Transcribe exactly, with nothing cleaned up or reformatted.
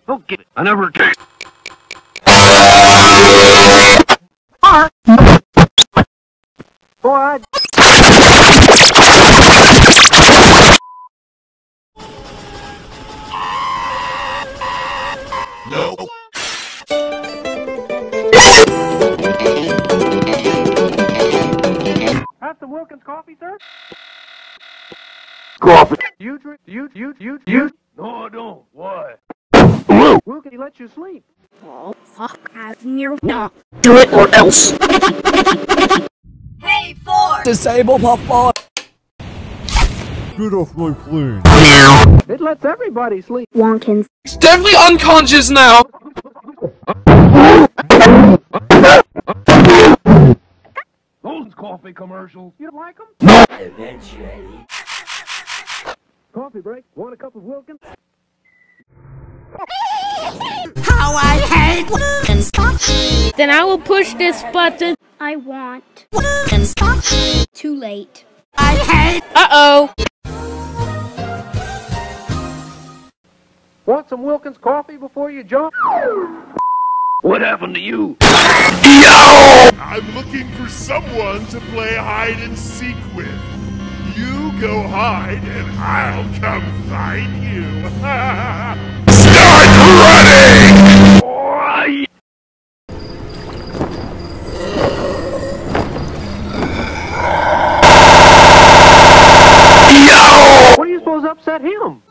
Don't get it. I never did. Boy, I... No. Have some Wilkins coffee, sir? Coffee. You drink, you, you, you, you. No, I don't. Why? Hello. Wilkins, he lets you sleep. Oh, fuck. No. Do it or else. Hey, Ford! Disable puffball. Get off my plane. It lets everybody sleep. Wontkins. He's definitely unconscious now. Those coffee commercials. You don't like them? No. Eventually. Coffee break. Want a cup of Wilkins? How I hate Wilkins coffee! Then I will push this button. I want Wilkins coffee! Too late. I hate Uh-oh. Want some Wilkins coffee before you jump? What happened to you? Yo! I'm looking for someone to play hide and seek with. You go hide and I'll come find you. Start running! Yo! What do you suppose upset him?